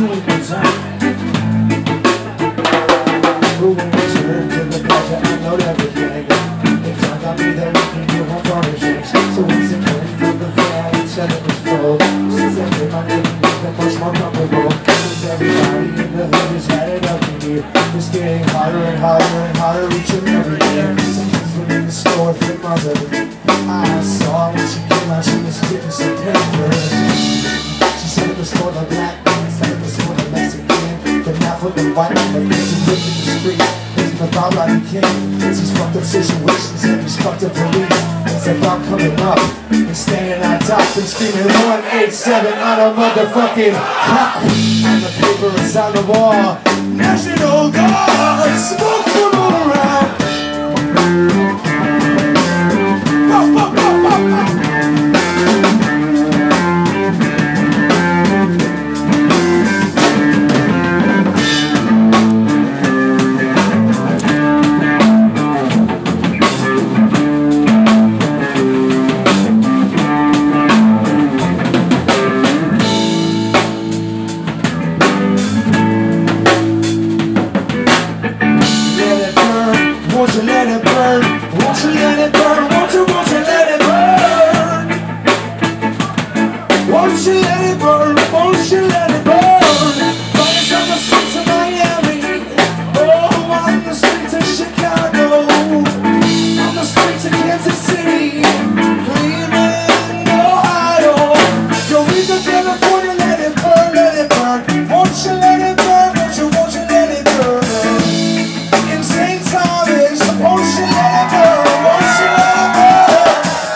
doing the time. Moving return to the pleasure, I know everything. It's all got me that we can do on furnishings. So once it came from the fair, each other was full. Since then, my living has been much more comfortable. Since everybody in the hood has had it up in here. It's getting harder and harder and harder each and every year. Sometimes when in the store with your mother, I saw when she came out, she was getting some papers. She said it was for the black man, said it was for the Mexican, but not for the white man that lives and lives in the street. Isn't about like he can. It's these fucked up situations and these fucked up police. It's about coming up and standing on top and screaming 187 on a motherfucking cop. And the paper is on the wall. National Guard, smoke from all around. Won't you let it burn? Won't you let it burn? Won't you let it burn? Won't you let it burn? Won't you let it burn? Fires on the streets of Miami. Oh, on the streets of Chicago. On the streets of Kansas City. Cleveland, Ohio. Go into California, let it burn, let it burn. Won't you let it burn? Won't you let it burn? Insane Thomas, won't you let it burn? Won't you let it burn?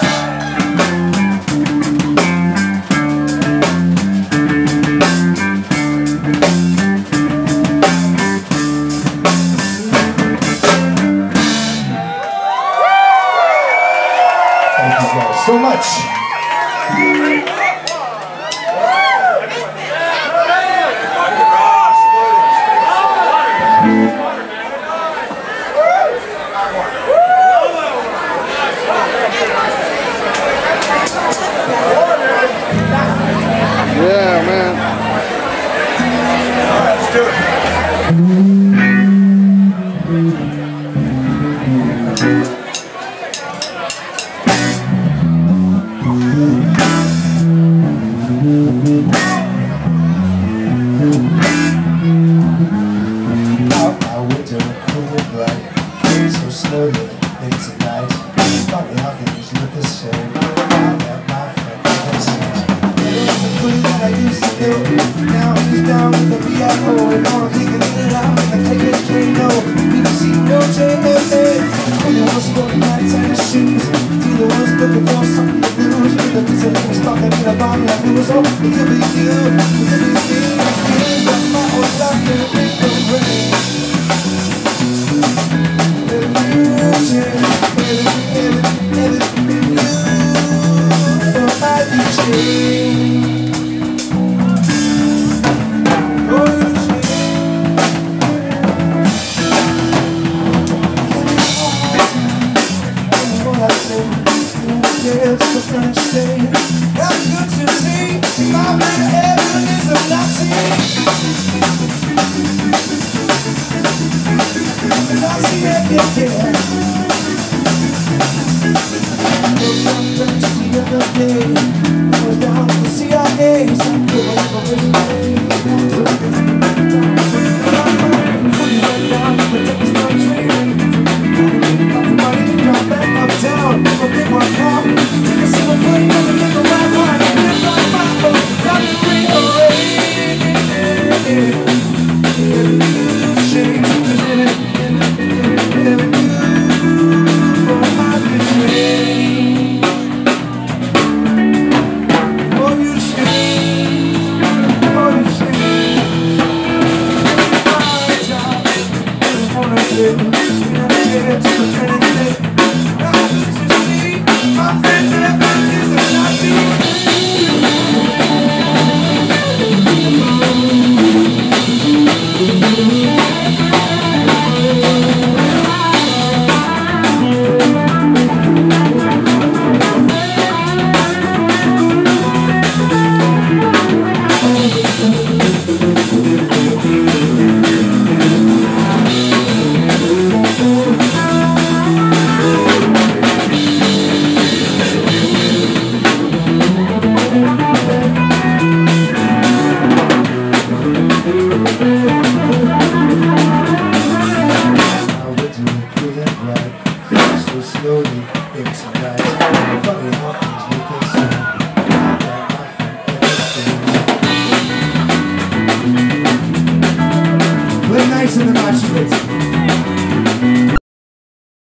Thank you guys so much. Yeah, man. All right, let's do it. Out my window, cool and bright. Days so slowly, late tonight. Probably how things look the same. Now that my friend has changed. There was a clue that I used to know. Now he's down with the VIO and all kicking in and out. I take it straight, no. BBC, no JFA. Only one sporting my tennis shoes. Dealer was looking for something to lose. With the pizza was talking in a bomb like it was all. It could be you, it could be me. Here's what my old doctor in the rain.